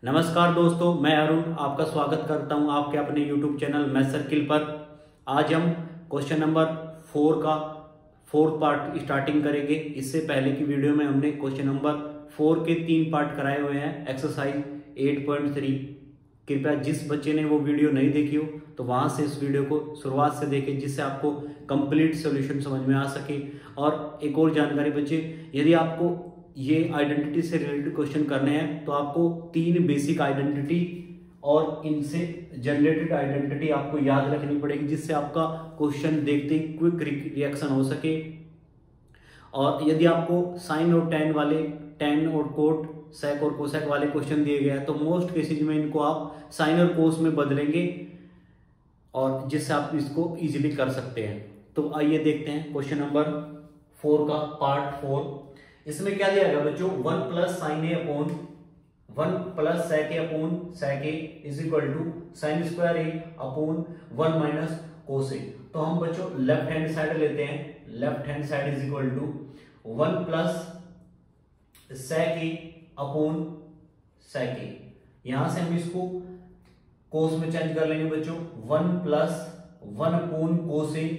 नमस्कार दोस्तों, मैं अरुण आपका स्वागत करता हूं आपके अपने YouTube चैनल मैथ सर्किल पर। आज हम क्वेश्चन नंबर 4 का फोर्थ पार्ट स्टार्टिंग करेंगे। इससे पहले की वीडियो में हमने क्वेश्चन नंबर 4 के 3 पार्ट कराए हुए हैं एक्सरसाइज 8.3। कृपया जिस बच्चे ने वो वीडियो नहीं देखी हो तो वहां से इस वीडियो को शुरुआत से देखें, जिससे आपको कंप्लीट सॉल्यूशन समझ में आ सके। और एक और जानकारी बच्चे, यदि आपको ये आइडेंटिटी से रिलेटेड क्वेश्चन करने हैं तो आपको 3 बेसिक आइडेंटिटी और इनसे जनरेटेड आइडेंटिटी आपको याद रखनी पड़ेगी, जिससे आपका क्वेश्चन देखते ही क्विक रिएक्शन हो सके। और यदि आपको साइन और टेन और कोट सेक और कोसेक वाले क्वेश्चन दिए गए हैं तो मोस्ट केसेज में इनको आप साइन और कोस में बदलेंगे, और जिससे आप इसको इजीली कर सकते हैं। तो आइए देखते हैं क्वेश्चन नंबर 4 का पार्ट 4। इसमें क्या दिया गया बच्चों, 1 plus sine A upon 1 plus sec A upon sec A is equal to sine square A upon 1 minus cos A. तो हम बच्चों लेफ्ट हैंड साइड लेते हैं। Left hand side is equal to 1 plus sec A upon sec A. यहां से हम इसको कोस में चेंज कर लेंगे बच्चों। 1 plus 1 upon cos A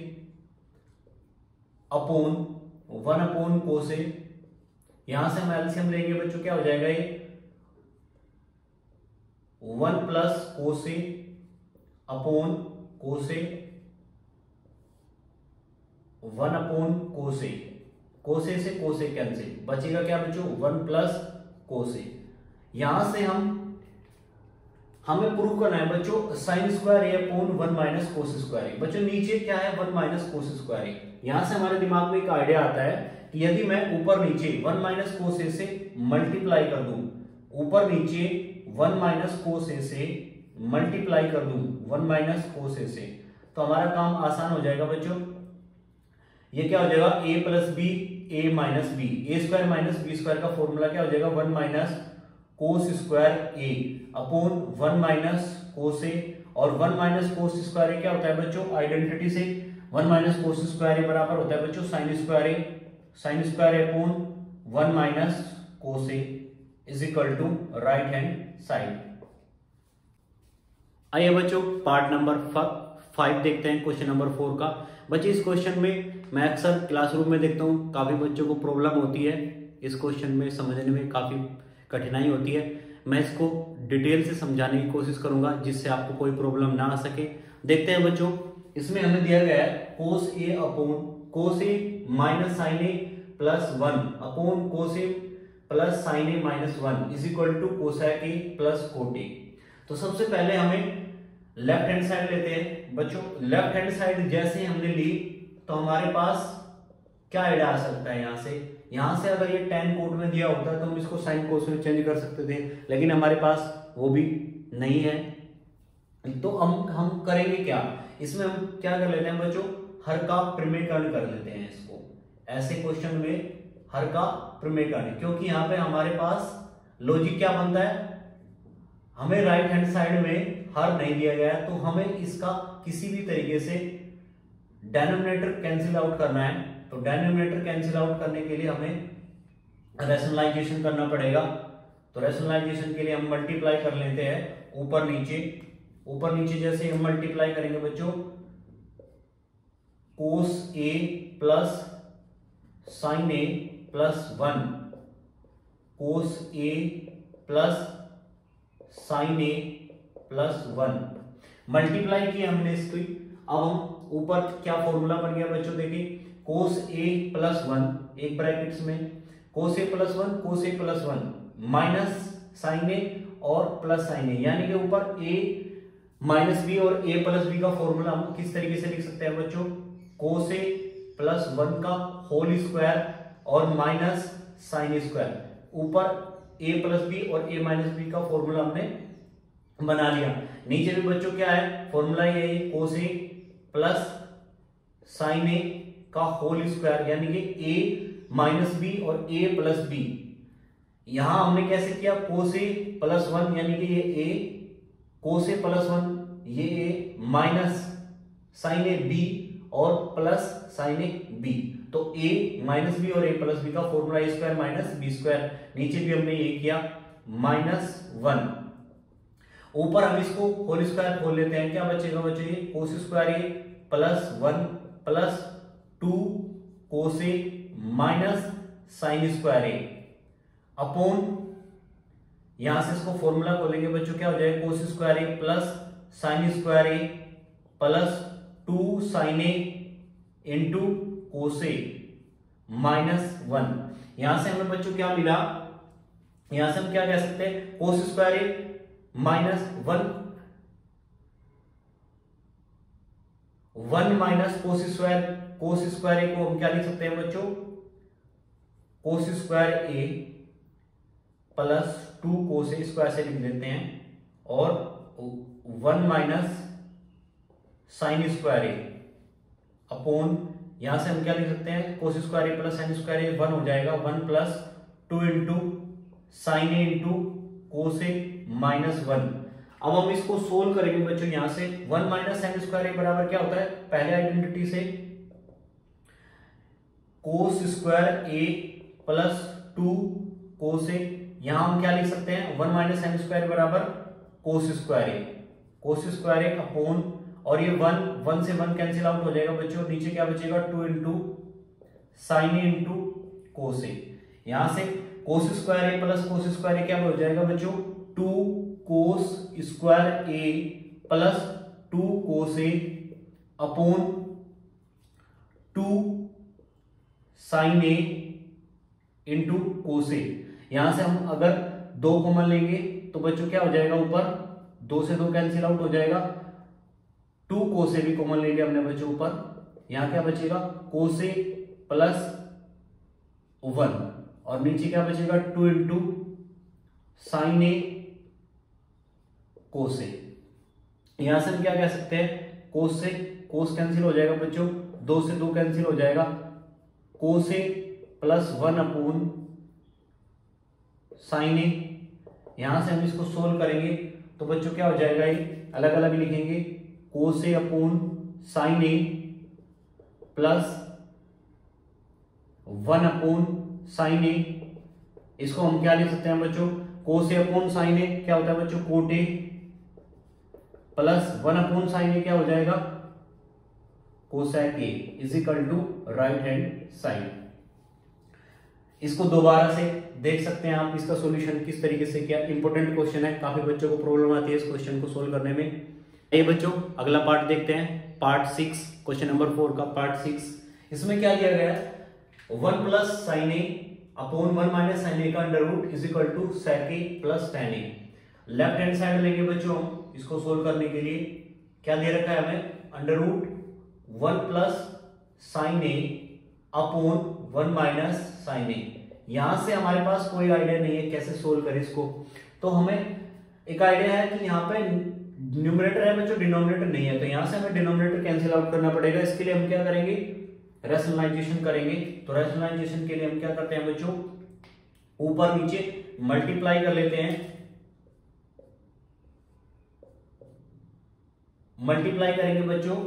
upon 1 upon cos A. यहां से हम एलसीएम लेंगे बच्चों, क्या हो जाएगा ये 1 plus cos A upon cos A 1 upon cos A. Cos A से कोस ए कैंसिल, बचेगा क्या बच्चों 1 प्लस कोस ए। यहां से हमें प्रूव करना है बच्चों sine square A upon 1 minus cos square A. बच्चों नीचे क्या है 1 माइनस कोस स्क्वायर ए। यहां से हमारे दिमाग में एक आइडिया आता है कि यदि मैं ऊपर नीचे 1 माइनस कोस ए से मल्टीप्लाई कर दूं, ऊपर नीचे 1 माइनस कोस ए से मल्टीप्लाई कर दूं 1 माइनस कोस ए से, तो हमारा काम आसान हो जाएगा बच्चों। ये क्या हो जाएगा a plus B A minus B, A square minus B square का फॉर्मूला क्या हो जाएगा 1 minus cos square A upon 1 minus cos A. और 1 माइनस कोस स्क्वायर ए क्या होता है बच्चों, आइडेंटिटी से 1 माइनस कोस स्क्वायर ए बराबर होता है बच्चों sine square A. Sine square A upon 1 minus cos A is equal to right hand side. आइए बच्चों पार्ट नंबर 5 देखते हैं क्वेश्चन नंबर 4 का। बच्चे इस क्वेश्चन में मैं अक्सर क्लासरूम में देखता हूँ काफी बच्चों को प्रॉब्लम होती है, इस क्वेश्चन में समझने में काफी कठिनाई होती है। मैं इसको डिटेल से समझाने की कोशिश करूंगा जिससे आपको कोई प्रॉब्लम ना आ सके। देखते हैं बच्चों, इसमें हमें दिया गया है cos A upon cos A minus sine A plus 1 upon cos A plus sine A minus 1 is equal to cosec A plus cot A. तो सबसे पहले हमें लेफ्ट हैंड साइड लेते हैं बच्चों। लेफ्ट हैंड साइड जैसे हमने ली तो हमारे पास क्या आइडिया आ सकता है, यहां से अगर ये tan कोट में दिया होता तो हम इसको साइन कोस में चेंज कर सकते थे, लेकिन हमारे पास वो भी नहीं है। तो हम करेंगे क्या, इसमें हम क्या कर लेते हैं बच्चों, हर का प्रमेयकरण कर लेते हैं इसको। ऐसे क्वेश्चन में हर का प्रमेयकरण, क्योंकि यहाँ पे हमारे पास लॉजिक क्या बनता है, हमें राइट हैंड साइड में हर नहीं दिया गया है तो हमें इसका किसी भी तरीके से डिनोमिनेटर कैंसिल आउट करना है। तो डिनोमिनेटर कैंसिल आउट करने के लिए हमें रैशनलाइजेशन करना पड़ेगा। तो रैशनलाइजेशन के लिए हम मल्टीप्लाई कर लेते हैं ऊपर नीचे जैसे हम मल्टीप्लाई करेंगे बच्चों, cos A plus sine A plus 1 cos A plus sine A plus 1 multiply किया हमने इसकी। अब हम ऊपर क्या फॉर्मूला बन गया बच्चों, देखिए कोस ए प्लस 1 एक ब्रैकेट्स में cos A plus 1 cos A plus 1 minus sine A और प्लस साइन ए, यानी कि ऊपर ए माइनस बी और ए प्लस बी का फॉर्मूला हम किस तरीके से लिख सकते हैं बच्चों, कोस ए प्लस 1 का होल स्क्वायर और माइनस साइन स्क्वायर। ऊपर ए प्लस बी और ए माइनस बी का फॉर्मूला हमने बना लिया। नीचे भी बच्चों क्या है फॉर्मूला, ये कोस ए प्लस साइन ए का होल स्क्वायर, यानी कि ए माइनस बी और ए प्लस बी। यहां हमने कैसे किया, कोस ए प्लस 1 यानी कि ये ए कोस ए प्लस 1 ये A minus sine A B और प्लस साइन ए बी। तो a माइनस बी और a प्लस बी का formula A square minus B square. नीचे भी हमने ये किया -1 ऊपर हम इसको होल स्क्वायर खोल लेते हैं, क्या बचेगा बच्चों ये cos square A plus 1 plus 2 cos A minus sine square A upon, यहां से इसको फॉर्मूला खोलेंगे बच्चों, क्या हो जाएगा cos square A plus sine square A plus 2 sine A into cos A minus 1। यहां से हमें बच्चों क्या मिला, यहां से हम क्या कह सकते हैं cos square A minus 1 minus cos square A को हम क्या लिख सकते हैं बच्चों, cos square A plus 2 cos A square से लिख देते हैं, और 1 minus sine square A upon, यहां से हम क्या लिख सकते हैं cos square A plus sine square A 1 हो जाएगा, 1 plus 2 into sine A into cos A minus 1। अब हम इसको सोल्व करेंगे बच्चों, यहां से 1 माइनस साइन स्क्वायर ए बराबर क्या होता है, पहले आइडेंटिटी से cos square A plus 2 cos A, यहां हम क्या लिख सकते हैं 1 माइनस साइन स्क्वायर बराबर कोस स्क्वायर ए अपॉन, और ये 1 से 1 कैंसिल आउट हो जाएगा बच्चों, नीचे क्या बचेगा 2 into sine A into cos A. यहां से cos square A plus cos square A क्या हो जाएगा बच्चों 2 cos square A plus 2 cos A upon 2 sine A into cos A. यहां से हम अगर 2 कॉमन लेंगे तो बच्चों क्या हो जाएगा, ऊपर 2 से 2 कैंसिल आउट हो जाएगा, 2 कोस ए भी कॉमन ले लिया हमने बच्चों ऊपर, यहां क्या बचेगा कोस ए प्लस 1, और नीचे क्या बचेगा 2 into sine A cos A. यहां से हम क्या कह सकते हैं कोस से कोस कैंसिल हो जाएगा बच्चों, 2 से 2 कैंसिल हो जाएगा, cos A plus 1 upon sine A. यहां से हम इसको सोल्व करेंगे तो बच्चों क्या हो जाएगा, ये अलग अलग लिखेंगे, cos A upon sine A plus 1 upon sine A. इसको हम क्या लिख सकते हैं बच्चों, cos A upon sine A क्या होता है बच्चों cot A, plus 1 upon sine A क्या हो जाएगा cosec A is equal to right hand side. इसको दोबारा से देख सकते हैं आप, इसका सॉल्यूशन किस तरीके से किया। इंपॉर्टेंट क्वेश्चन है, काफी बच्चों को प्रॉब्लम आती है इस क्वेश्चन को सोल्व करने में। ये बच्चों अगला पार्ट देखते हैं, पार्ट 6 क्वेश्चन नंबर 4 का पार्ट 6। इसमें क्या दिया गया है 1 plus sine A upon 1 minus sine A का under root is equal to sec A plus tan A. Left hand side लेंगे बच्चों इसको सोल्व करने के लिए, क्या दे रखा है हमें under root 1 plus sine A upon 1 minus sine A. यहां से हमारे पास कोई आइडिया नहीं है कैसे सोल्व करें इसको, तो हमें एक आइडिया है कि यहाँ पे न्यूमरेटर है बच्चों, डिनोमिनेटर नहीं है, तो यहां से हमें डिनोमिनेटर कैंसिल आउट करना पड़ेगा। इसके लिए हम क्या करेंगे रैशनलाइजेशन करेंगे। तो रैशनलाइजेशन के लिए हम क्या करते हैं बच्चों, ऊपर नीचे मल्टीप्लाई कर लेते हैं। मल्टीप्लाई करेंगे बच्चों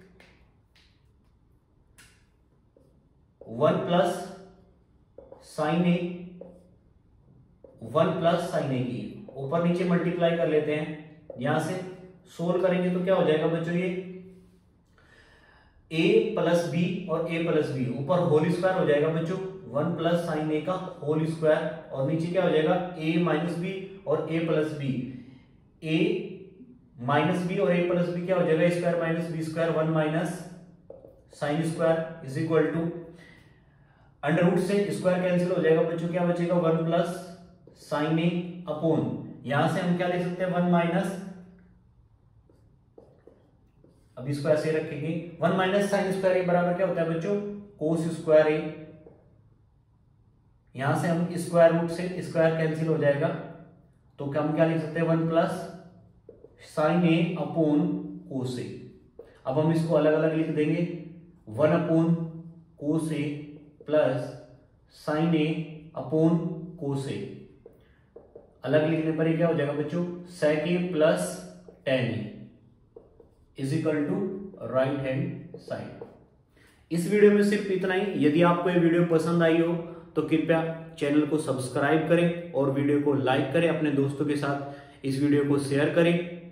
1 plus sine A 1 plus sine A की ऊपर नीचे मल्टीप्लाई कर लेते हैं। यहां से सोल्व करेंगे तो क्या हो जाएगा बच्चों, ये a प्लस बी और a प्लस बी ऊपर होल स्क्वायर हो जाएगा बच्चों 1 प्लस साइन ए का होल स्क्वायर, और नीचे क्या हो जाएगा a माइनस बी और a plus B, a minus B और a प्लस बी क्या हो जाएगा square minus B square 1 minus sine square is equal to under root से स्क्वायर कैंसिल हो जाएगा बच्चों, क्या बचेगा 1 प्लस साइन ए अपॉन, यहां से हम क्या ले सकते हैं 1 माइनस, अब इसको ऐसे रखेंगे 1 माइनस साइन स्क्वायर ए बराबर क्या होता है बच्चों कोस स्क्वायर ए। यहां से हम स्क्वायर रूट से स्क्वायर कैंसिल हो जाएगा, तो हम क्या लिख सकते हैं 1 plus sine A upon cos A. अब हम इसको अलग अलग लिख देंगे 1 upon cos A plus sine A upon cos A. अलग लिखने पर ये क्या हो जाएगा बच्चों sec A plus tan A is equal to right hand side. इस वीडियो में सिर्फ इतना ही। यदि आपको ये वीडियो पसंद आई हो तो कृपया चैनल को सब्सक्राइब करें और वीडियो को लाइक करें, अपने दोस्तों के साथ इस वीडियो को शेयर करें